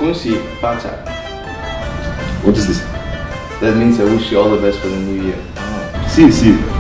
Kunsi Pacha. What is this? That means I wish you all the best for the new year. See.